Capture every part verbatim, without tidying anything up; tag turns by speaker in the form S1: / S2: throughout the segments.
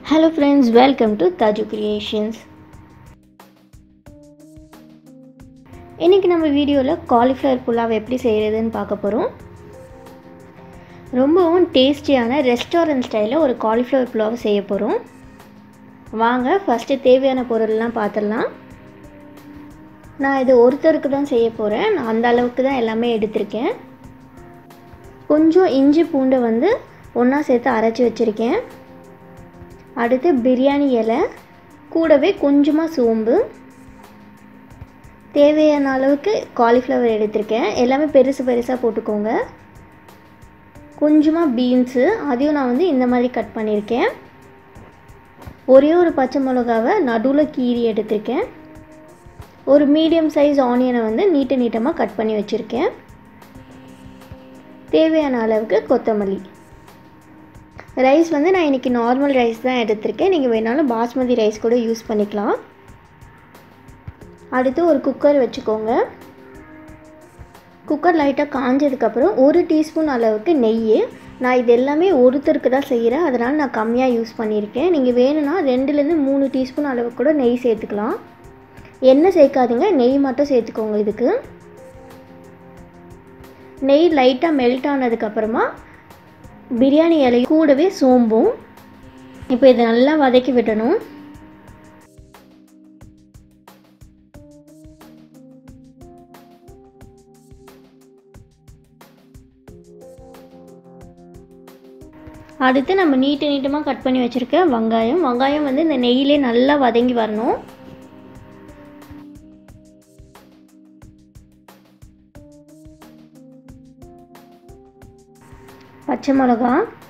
S1: Hello friends, welcome to Taju Creations. இன்னைக்கு நம்ம வீடியோல காலிஃப்ளவர் புலாவ் எப்படி செய்யறதுன்னு பார்க்க போறோம். ரொம்பவும் டேஸ்டியான ரெஸ்டாரன்ட் ஸ்டைல்ல ஒரு காலிஃப்ளவர் புலாவ் செய்ய போறோம். வாங்க ஃபர்ஸ்ட் தேவையான பொருள்லாம் பார்த்துடலாம். நான் இது ஒருத்தருக்கு தான் செய்ய போறேன். நான் அந்த அளவுக்கு தான் எல்லாமே எடுத்துர்க்கேன். கொஞ்சம் இஞ்சி பூண்டை வந்து ஒண்ணா சேர்த்து அரைச்சு வச்சிருக்கேன். அடுத்து பிரியாணி இலை, கூடவே கொஞ்சமா சோம்பு, தேவையான அளவுக்கு காலிஃப்ளவர் எடுத்துர்க்கேன். எல்லாமே பெருசு பெருசா போட்டுக்கோங்க. கொஞ்சமா பீன்ஸ், அதையும் நான் வந்து இந்த மாதிரி கட் பண்ணியிருக்கேன். ஒரே ஒரு பச்சை மிளகாவை நடுவில் கீறி எடுத்துருக்கேன். ஒரு மீடியம் சைஸ் ஆனியனை வந்து நீட்ட நீட்டமாக கட் பண்ணி வச்சுருக்கேன். தேவையான அளவுக்கு கொத்தமல்லி. ரைஸ் வந்து நான் இன்றைக்கி நார்மல் ரைஸ் தான் எடுத்திருக்கேன். நீங்கள் வேணாலும் பாஸ்மதி ரைஸ் கூட யூஸ் பண்ணிக்கலாம். அடுத்து ஒரு குக்கர் வச்சுக்கோங்க. குக்கர் லைட்டாக காஞ்சதுக்கப்புறம் ஒரு டீஸ்பூன் அளவுக்கு நெய். நான் இது எல்லாமே ஒருத்தருக்கு தான் செய்கிறேன், அதனால் நான் கம்மியாக யூஸ் பண்ணியிருக்கேன். நீங்கள் வேணும்னா ரெண்டுலேருந்து மூணு டீஸ்பூன் அளவுக்கு கூட நெய் சேர்த்துக்கலாம். எண்ணெய் சேர்க்காதீங்க, நெய் மட்டும் சேர்த்துக்கோங்க. இதுக்கு நெய் லைட்டாக மெல்ட் ஆனதுக்கப்புறமா பிரியாணி இலை கூடவே சோம்பும். இப்போ இதை நல்லா வதக்கி விடணும். அடுத்து நம்ம நீட்ட நீட்டமாக கட் பண்ணி வச்சுருக்க வெங்காயம் வெங்காயம் வந்து இந்த நெய்யிலே நல்லா வதங்கி வரணும். பச்சை மிளகா,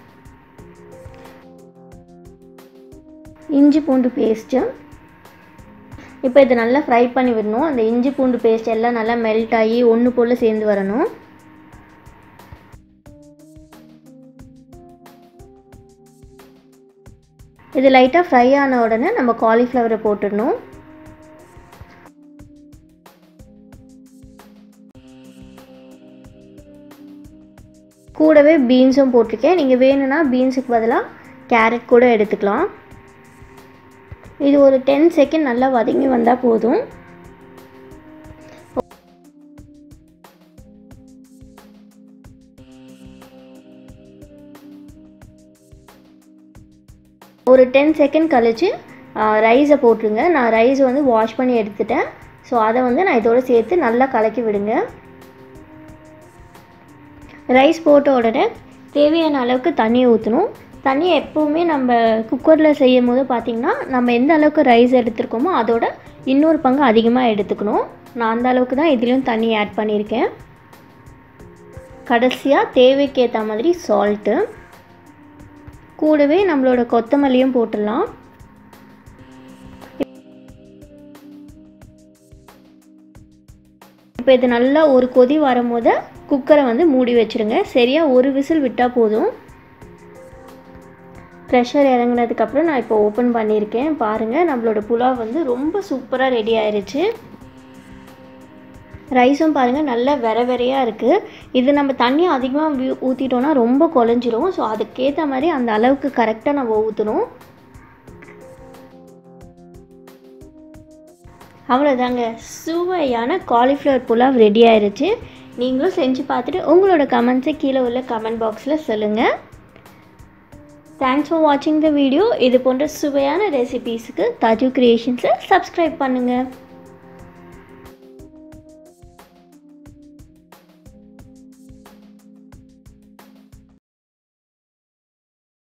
S1: இஞ்சி பூண்டு பேஸ்ட்டு. இப்போ இதை நல்லா ஃப்ரை பண்ணி விடணும். அந்த இஞ்சி பூண்டு பேஸ்ட் எல்லாம் நல்லா மெல்ட் ஆகி ஒன்று போல் சேர்ந்து வரணும். இது லைட்டாக ஃப்ரை ஆன உடனே நம்ம காலிஃப்ளவரை போட்டுடணும். கூடவே பீன்ஸும் போட்டிருக்கேன். நீங்கள் வேணும்னா பீன்ஸுக்கு பதிலாக கேரட் கூட எடுத்துக்கலாம். இது ஒரு டென் செகண்ட் நல்லா வதங்கி வந்தால் போதும். ஒரு டென் செகண்ட் கழிச்சு ரைஸை போட்டுருங்க. நான் ரைஸ் வந்து வாஷ் பண்ணி எடுத்துட்டேன். ஸோ அதை வந்து நான் இதோடு சேர்த்து நல்லா கலக்கி விடுங்க. ரைஸ் போட்ட உடனே தேவையான அளவுக்கு தண்ணி ஊற்றணும். தண்ணி எப்போவுமே நம்ம குக்கரில் செய்யும் போது பார்த்திங்கன்னா நம்ம எந்த அளவுக்கு ரைஸ் எடுத்துருக்கோமோ அதோட இன்னொரு பங்கு அதிகமாக எடுத்துக்கணும். நான் அந்த அளவுக்கு தான் இதுலேயும் தண்ணி ஆட் பண்ணியிருக்கேன். கடைசியாக தேவைக்கு ஏற்ற மாதிரி சால்ட்டு, கூடவே நம்மளோட கொத்தமல்லியும் போட்டுடலாம். இப்போ இது நல்லா ஒரு கொதி வரும்போது குக்கரை வந்து மூடி வச்சுருங்க. சரியாக ஒரு விசில் விட்டால் போதும். ப்ரெஷர் இறங்கினதுக்கப்புறம் நான் இப்போ ஓப்பன் பண்ணியிருக்கேன். பாருங்கள், நம்மளோட புலாவ் வந்து ரொம்ப சூப்பராக ரெடி ஆயிடுச்சு. ரைஸும் பாருங்கள் நல்லா வெற வெறையாக இருக்குது. இது நம்ம தண்ணி அதிகமாக ஊற்றிட்டோன்னா ரொம்ப குழஞ்சிரும். ஸோ அதுக்கேற்ற மாதிரி அந்த அளவுக்கு கரெக்டாக நம்ம ஊற்றணும். அவ்வளோதாங்க, சுவையான காலிஃப்ளவர் புலாவ் ரெடி ஆயிடுச்சு. நீங்களும் செஞ்சு பார்த்துட்டு உங்களோட கமெண்ட்ஸை கீழே உள்ள கமெண்ட் பாக்ஸில் சொல்லுங்கள். தேங்க்ஸ் ஃபார் வாட்சிங் த வீடியோ. இது போன்ற சுவையான ரெசிபீஸுக்கு தாஜு கிரியேஷன்ஸை சப்ஸ்கிரைப் பண்ணுங்கள்.